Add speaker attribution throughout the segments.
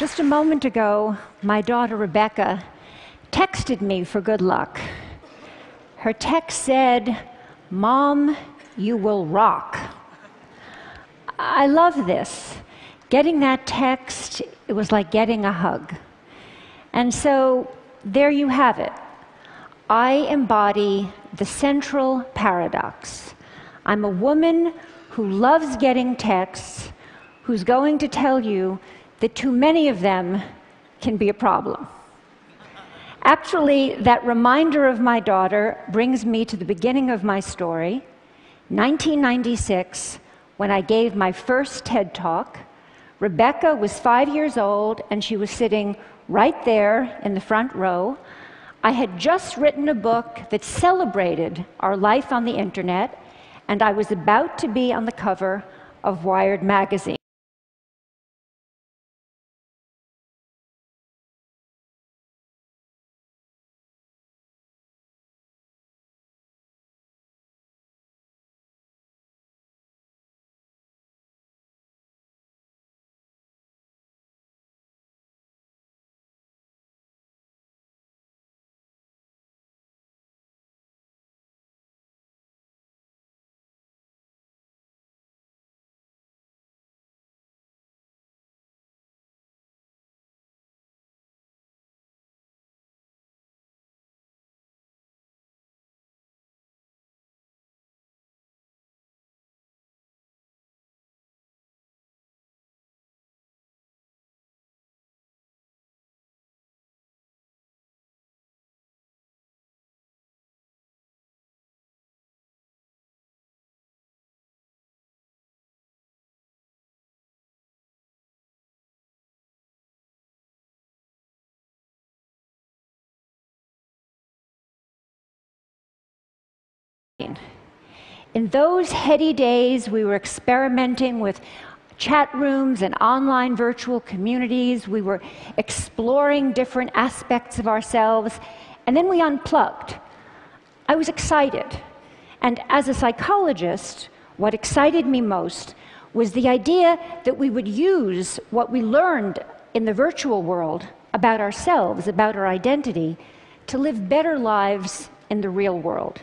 Speaker 1: Just a moment ago, my daughter Rebecca texted me for good luck. Her text said, "Mom, you will rock." I love this. Getting that text, it was like getting a hug. And so there you have it. I embody the central paradox. I'm a woman who loves getting texts, who's going to tell you that too many of them can be a problem. Actually, that reminder of my daughter brings me to the beginning of my story, 1996, when I gave my first TED Talk. Rebecca was 5 years old, and she was sitting right there in the front row. I had just written a book that celebrated our life on the internet, and I was about to be on the cover of Wired magazine. In those heady days, we were experimenting with chat rooms and online virtual communities. We were exploring different aspects of ourselves, and then we unplugged. I was excited. And as a psychologist, what excited me most was the idea that we would use what we learned in the virtual world about ourselves, about our identity, to live better lives in the real world.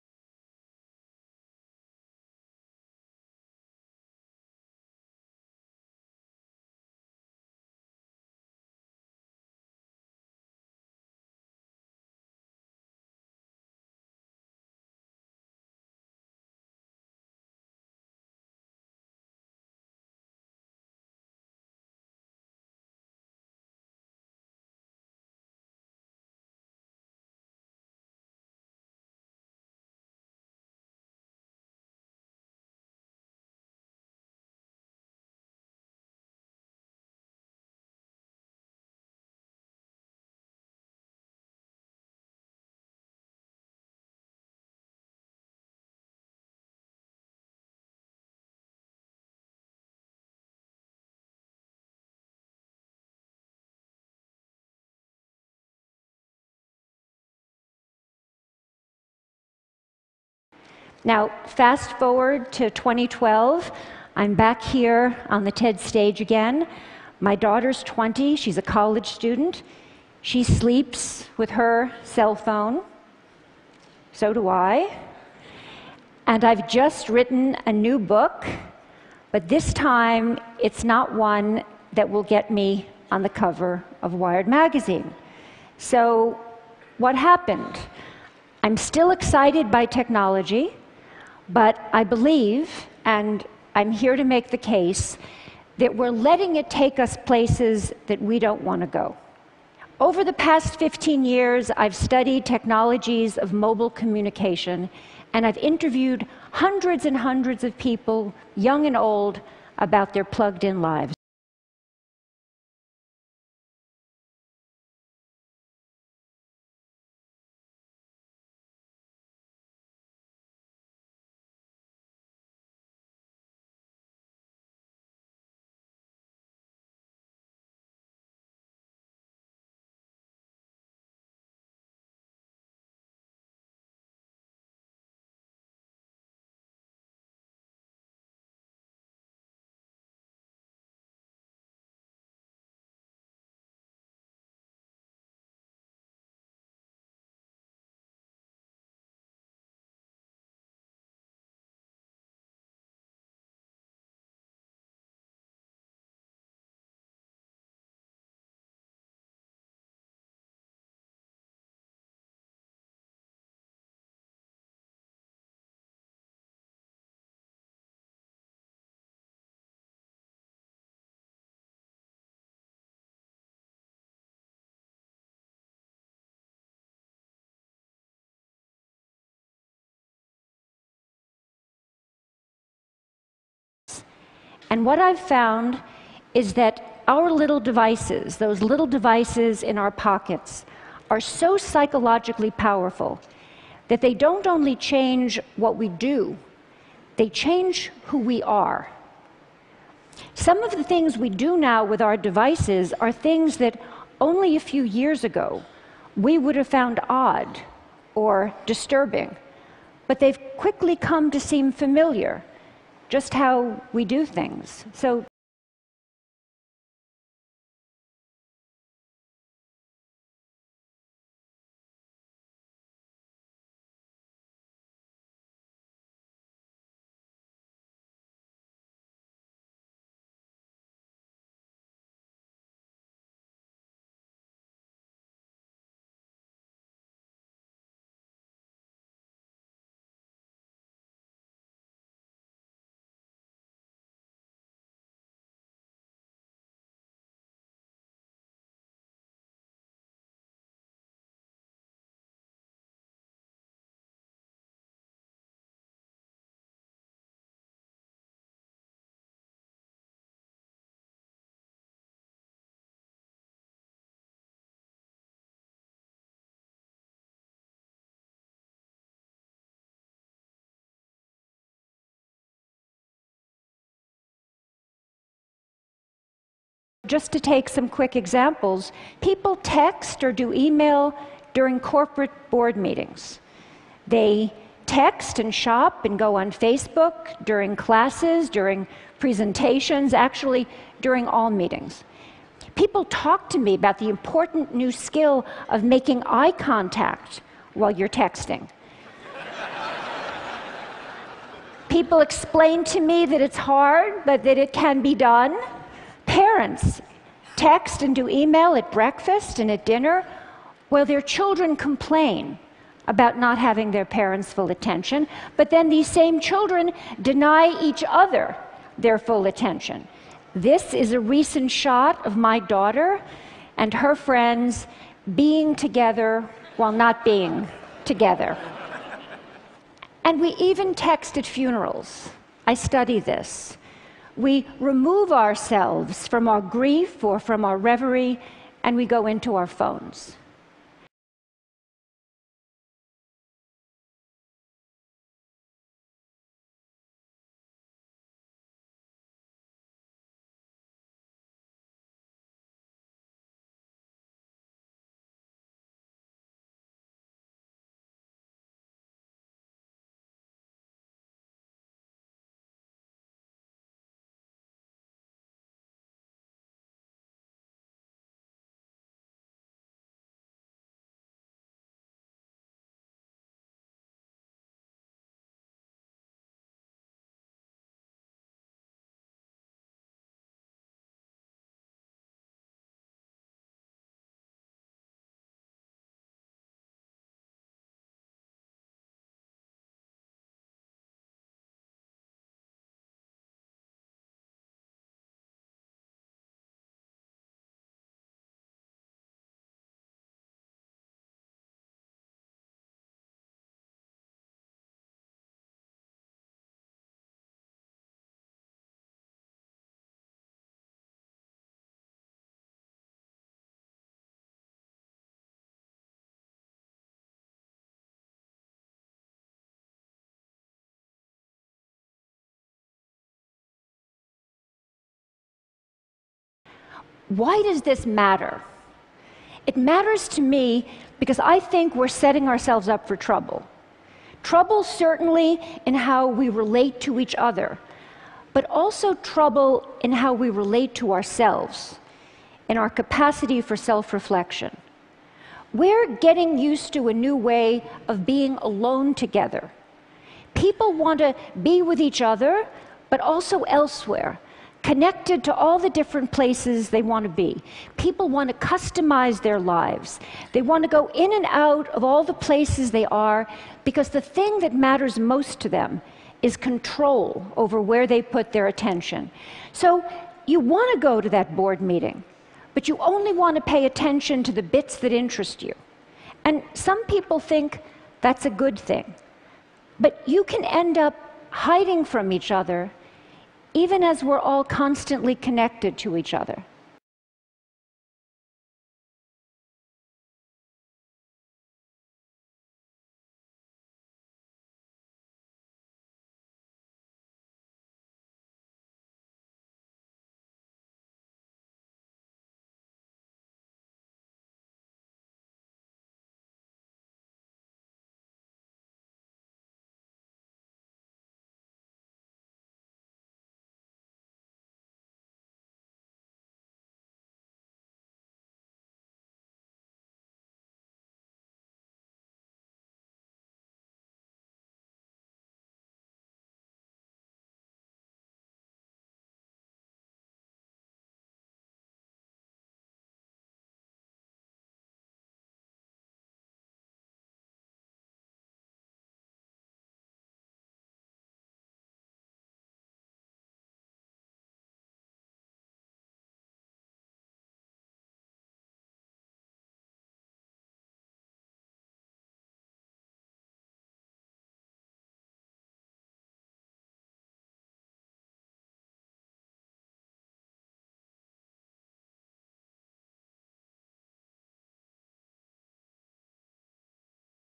Speaker 1: Now, fast forward to 2012. I'm back here on the TED stage again. My daughter's 20. She's a college student. She sleeps with her cell phone. So do I. And I've just written a new book, but this time it's not one that will get me on the cover of Wired magazine. So what happened? I'm still excited by technology, but I believe, and I'm here to make the case, that we're letting it take us places that we don't want to go. Over the past 15 years, I've studied technologies of mobile communication, and I've interviewed hundreds and hundreds of people, young and old, about their plugged-in lives. And what I've found is that our little devices, those little devices in our pockets, are so psychologically powerful that they don't only change what we do, they change who we are. Some of the things we do now with our devices are things that only a few years ago we would have found odd or disturbing, but they've quickly come to seem familiar, just how we do things. So just to take some quick examples, people text or do email during corporate board meetings. They text and shop and go on Facebook during classes, during presentations, actually during all meetings. People talk to me about the important new skill of making eye contact while you're texting. People explain to me that it's hard, but that it can be done. Parents text and do email at breakfast and at dinner while their children complain about not having their parents' full attention, but then these same children deny each other their full attention. This is a recent shot of my daughter and her friends being together while not being together. And we even text at funerals. I study this. We remove ourselves from our grief or from our reverie, and we go into our phones. Why does this matter? It matters to me because I think we're setting ourselves up for trouble. Trouble certainly in how we relate to each other, but also trouble in how we relate to ourselves, in our capacity for self-reflection. We're getting used to a new way of being alone together. People want to be with each other, but also elsewhere, connected to all the different places they want to be. People want to customize their lives. They want to go in and out of all the places they are because the thing that matters most to them is control over where they put their attention. So you want to go to that board meeting, but you only want to pay attention to the bits that interest you. And some people think that's a good thing. But you can end up hiding from each other even as we're all constantly connected to each other.